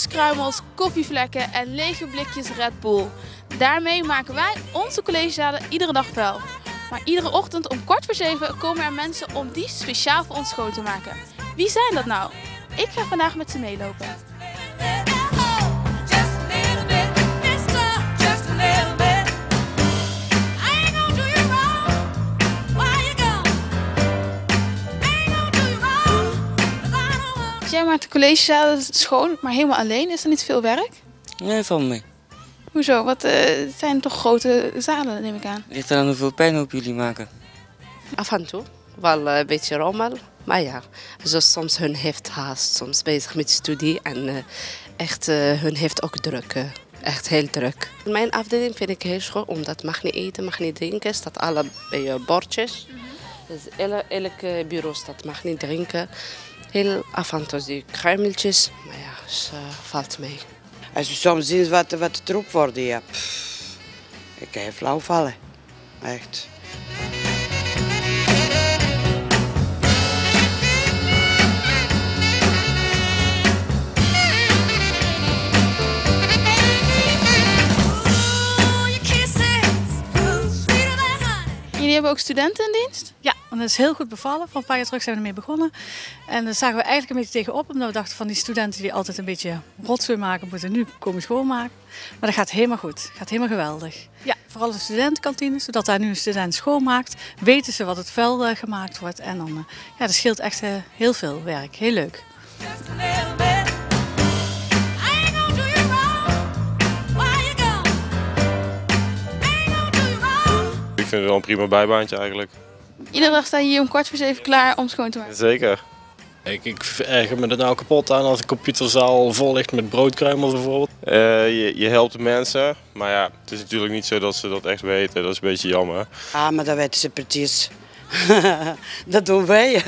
ijskruimels, koffievlekken en lege blikjes Red Bull. Daarmee maken wij onze collegezalen iedere dag vuil. Maar iedere ochtend om 6:15 komen er mensen om die speciaal voor ons schoon te maken. Wie zijn dat nou? Ik ga vandaag met ze meelopen. Jij maakt de collegezalen schoon, maar helemaal alleen. Is er niet veel werk? Nee, valt mee. Hoezo? Het zijn toch grote zalen, neem ik aan. Ligt er aan hoeveel puinhoop jullie maken? Af en toe. Wel een beetje rommel. Maar ja, dus soms hun heeft haast. Soms bezig met studie. En echt, hun heeft ook druk. Echt heel druk. Mijn afdeling vind ik heel schoon. Omdat mag niet eten, mag niet drinken. Staat alle bij je bordjes. Dus elk bureau staat mag niet drinken. Heel af en toe die kruimeltjes. Maar ja, dus, valt mee. Als je soms ziet wat troep wordt, ja, ik kan je flauw vallen. Echt. Jullie hebben ook studenten in dienst? Ja, en dat is heel goed bevallen. Voor een paar jaar terug zijn we ermee begonnen. En daar zagen we eigenlijk een beetje tegenop. Omdat we dachten van die studenten die altijd een beetje rotzooi maken, moeten nu komen schoonmaken. Maar dat gaat helemaal goed. Gaat helemaal geweldig. Ja, vooral de studentenkantines. Zodat daar nu een student schoonmaakt, weten ze wat het vuil gemaakt wordt. En dan, ja, dat scheelt echt heel veel werk. Heel leuk. Ik vind het wel een prima bijbaantje eigenlijk. Iedere dag sta je hier om 6:15 klaar om schoon te maken. Zeker. Ik erger me er nou kapot aan als de computerzaal vol ligt met broodkruimels bijvoorbeeld. Je helpt de mensen, maar ja, het is natuurlijk niet zo dat ze dat echt weten. Dat is een beetje jammer. Ah, maar dat weten ze precies. Dat doen wij.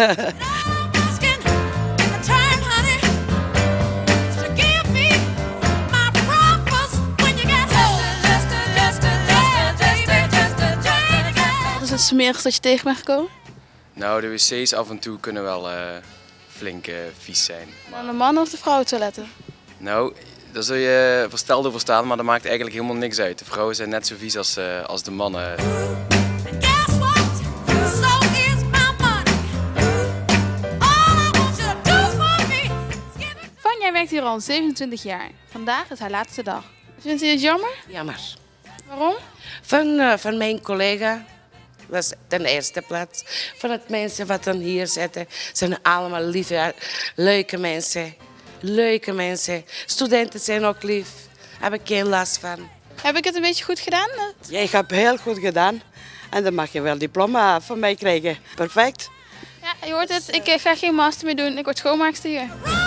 Wat is het smerigste dat je tegen bent gekomen? Nou, de wc's af en toe kunnen wel flink vies zijn. Van de mannen of de vrouwentoiletten? Nou, daar zul je versteld over staan, maar dat maakt eigenlijk helemaal niks uit. De vrouwen zijn net zo vies als de mannen. Vanja werkt hier al 27 jaar. Vandaag is haar laatste dag. Vindt u het jammer? Jammer. Waarom? Van mijn collega, dat is ten eerste plaats. Van het mensen wat dan hier zitten, zijn allemaal lieve, leuke mensen. Leuke mensen. Studenten zijn ook lief. Daar heb ik geen last van. Heb ik het een beetje goed gedaan? Jij hebt heel goed gedaan. En dan mag je wel diploma van mij krijgen. Perfect. Ja, je hoort het. Ik ga geen master meer doen. Ik word schoonmaakster hier.